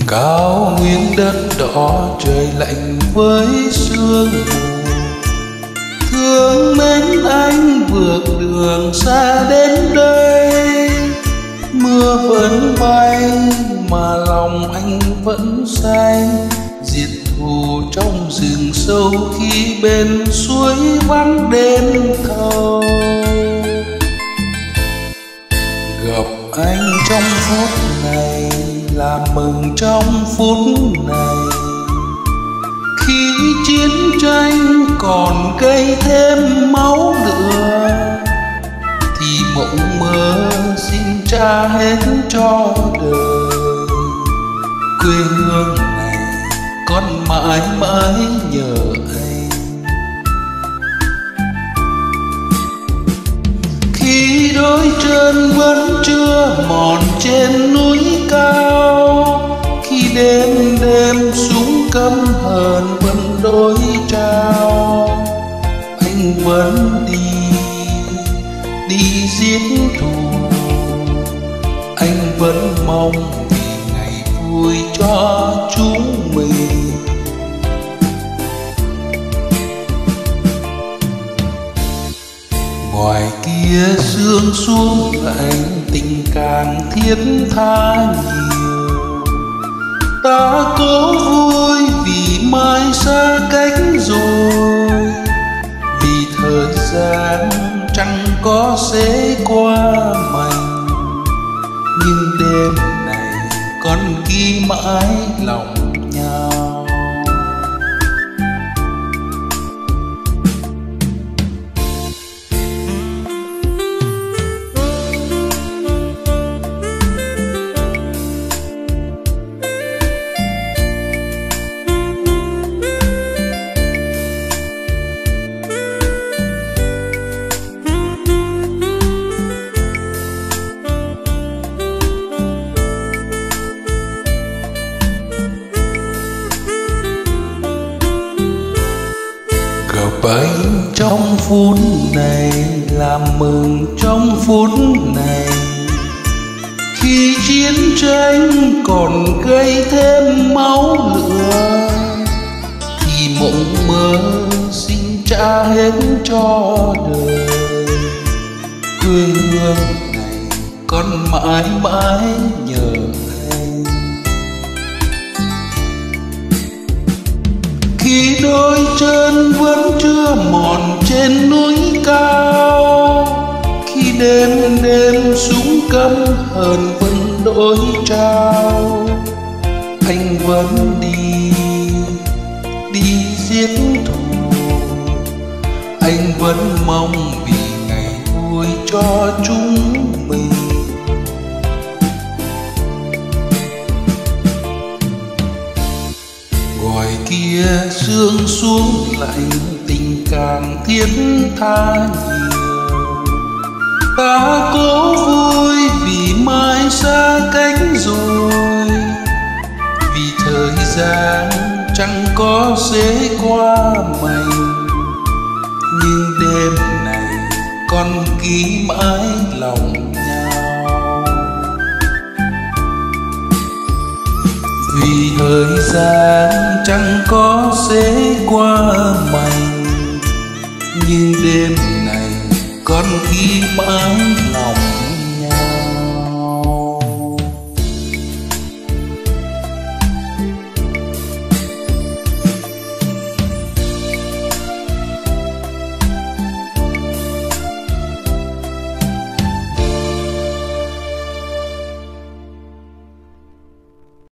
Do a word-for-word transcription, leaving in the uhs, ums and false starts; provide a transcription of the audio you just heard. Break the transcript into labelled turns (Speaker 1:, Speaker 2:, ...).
Speaker 1: Cao nguyên đất đỏ trời lạnh với sương mù, thương mến anh vượt đường xa đến đây. Mưa vẫn bay mà lòng anh vẫn say, diệt thù trong rừng sâu khi bên suối vắng đêm thâu. Gặp anh trong phút này là mừng trong phút này, khi chiến tranh còn gây thêm máu lửa thì mộng mơ xin trả hết cho đời. Quê hương này con mãi mãi nhờ anh. Khi đôi chân vẫn chưa mòn trên núi cao, khi đêm đêm súng căm hờn vẫn đôi trao, anh vẫn đi đi giết thù. Anh vẫn mong vì ngày vui cho chúng mình. Ngoài kia sương xuống lạnh, tình càng thiết tha nhiều. Ta cố vui vì mai xa cách rồi, vì thời gian chẳng có sẽ qua mạnh. Nhưng đêm này con ghi mãi lòng nhau. Gặp anh trong phút này là mừng trong phút này, khi chiến tranh còn gây thêm máu lửa thì mộng mơ xin trả hết cho đời. Quê hương này con mãi mãi nhờ anh. Khi đôi chân vẫn chưa mòn trên núi cao, khi đêm đêm súng căm hờn vẫn đôi trao, anh vẫn đi đi giết thù. Anh vẫn mong vì ngày vui cho chúng mình. Ngoài kia sương xuống lạnh, tình càng thiết tha nhiều. Ta cố vui vì mai xa cách rồi, vì thời gian chẳng có sẽ qua mạnh. Nhưng đêm này con ghi mãi lòng nhau, vì thời gian chẳng có sẽ qua mạnh. Nhưng đêm này con ghi mãi lòng